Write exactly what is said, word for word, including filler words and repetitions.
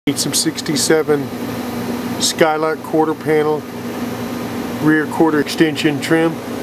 Need some sixty-seven Skylark quarter panel rear quarter extension trim.